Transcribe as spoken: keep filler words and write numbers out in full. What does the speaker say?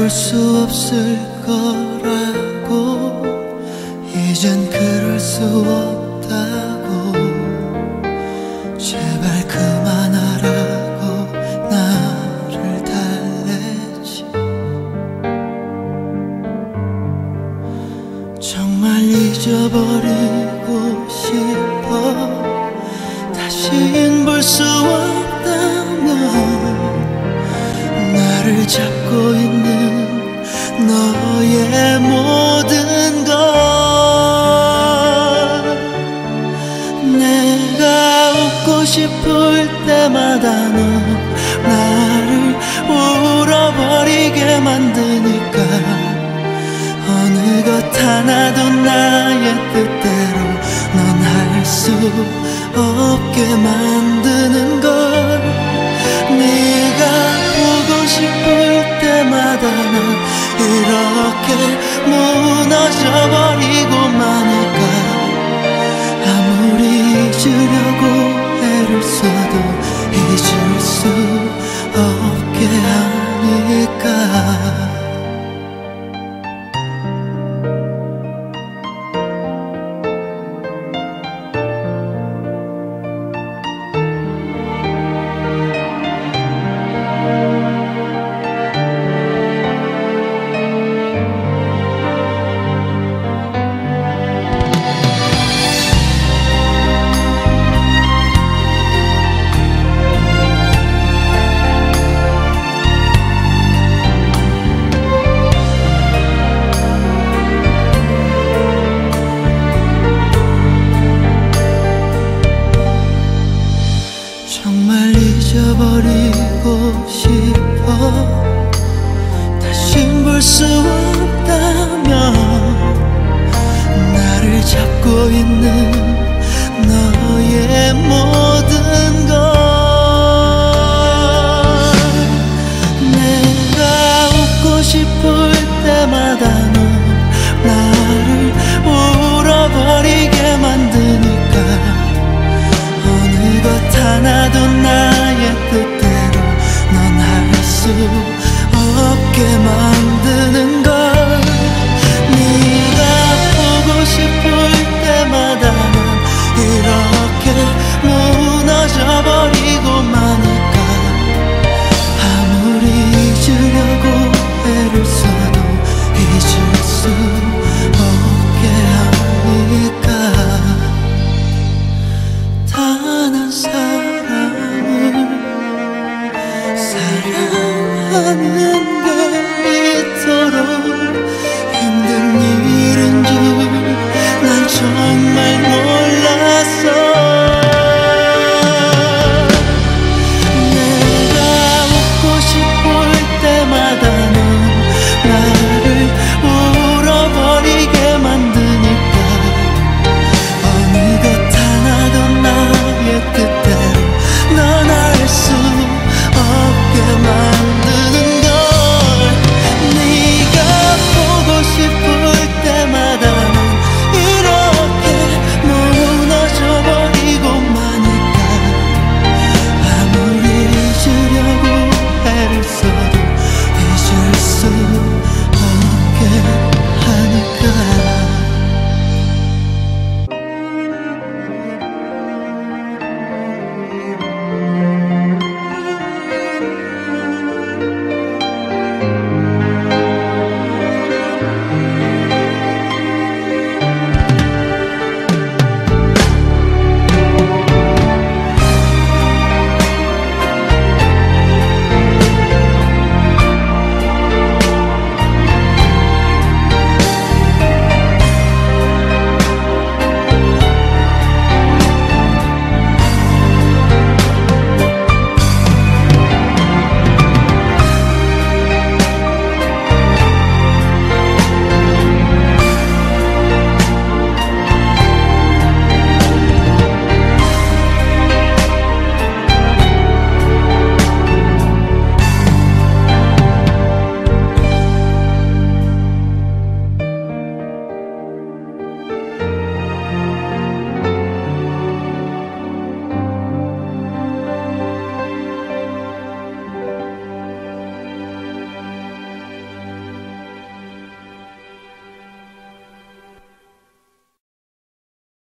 볼 수 없을 거라고, 이젠 그럴 수 없다고, 제발 그만하라고 나를 달랬지. 정말 잊어버리고 싶어. 다신 볼 수 없다면 나를 잡고 있는 너의 모든 것, 내가 웃고 싶을 때마다 너 나를 울어버리게 만드니까 어느 것 하나도 나의 뜻대로 넌 할 수 없게 만드는 걸. 네가 보고 싶을 때마다 난 이렇게 무너져버리고 마니까 아무리 잊으려고 애를 써도 잊을 수 없게 하니까. 정말 잊어버리고 싶어. 다신 볼 수 없다면 나를 잡고 있는 너의 모든